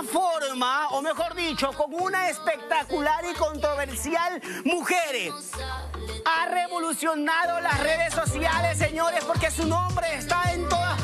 forma, o mejor dicho, con una espectacular y controversial mujer. Ha revolucionado las redes sociales, señores, porque su nombre está en todas